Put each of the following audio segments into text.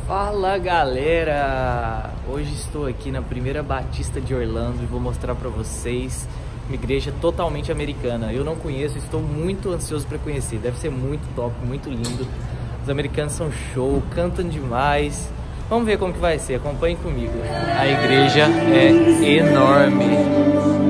Fala galera, hoje estou aqui na Primeira Batista de Orlando e vou mostrar para vocês uma igreja totalmente americana. Eu não conheço, estou muito ansioso para conhecer, deve ser muito top, muito lindo. Os americanos são show, cantam demais. Vamos ver como que vai ser, acompanhem comigo. A igreja é enorme.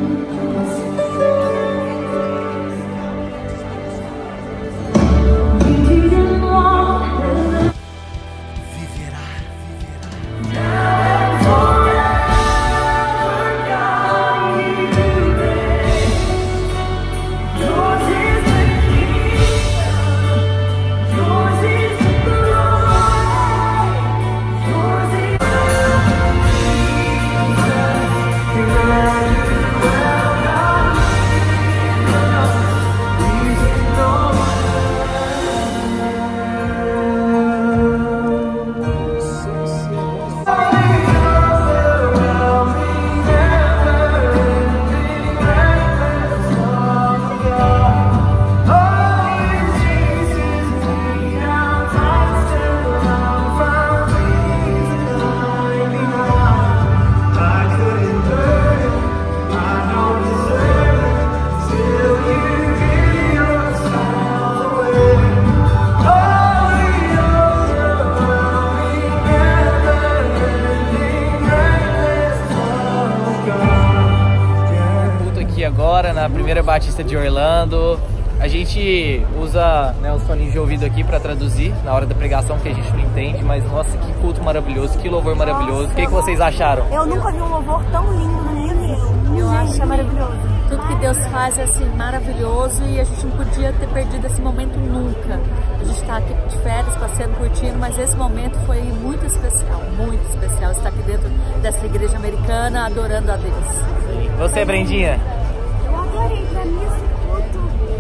Agora na Primeira Batista de Orlando, a gente usa, né, os fones de ouvido aqui para traduzir na hora da pregação, que a gente não entende, mas nossa, que culto maravilhoso, que louvor maravilhoso. O que vocês acharam? Eu nunca vi um louvor tão lindo na minha vida. Eu acho que é maravilhoso. Tudo que Deus faz é assim maravilhoso e a gente não podia ter perdido esse momento nunca. A gente está aqui de férias, passeando, curtindo, mas esse momento foi muito especial estar aqui dentro dessa igreja americana adorando a Deus. Sim. Você, Brendinha? Eu adorei, pra mim esse culto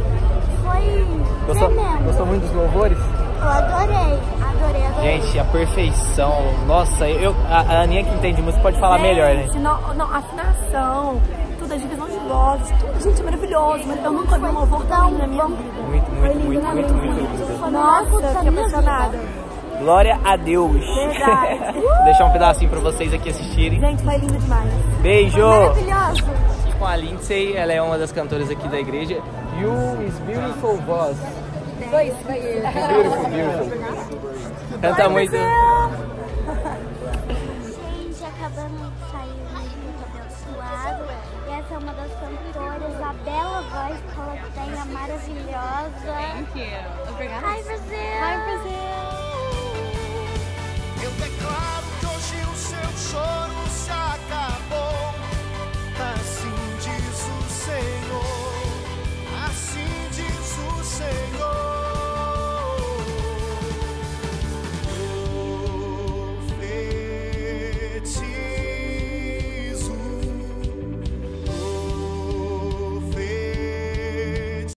foi tremendo. Gostou muito dos louvores? Eu adorei. Gente, a perfeição. Nossa, a Aninha que entende música pode falar melhor, né? Não, afinação, tudo, a divisão de vozes, tudo, gente, é maravilhoso. Mas eu nunca vi um louvor tão lindo na minha vida. Muito lindo. Nossa, fiquei apaixonada. Glória a Deus. Verdade. Vou deixar um pedacinho pra vocês aqui assistirem. Gente, foi lindo demais. Beijo. Foi maravilhoso. Com a Lindsay, ela é uma das cantoras aqui da igreja. You is beautiful voice. Beautiful. Canta muito. Gente, acabamos de sair muito abençoado. E essa é uma das cantoras, a bela voz que ela tem, a maravilhosa. Thank you. Obrigada. Hi, Brasil! Hi, Brasil! Eu declaro que hoje o seu choro se acabou. Assim diz o Senhor.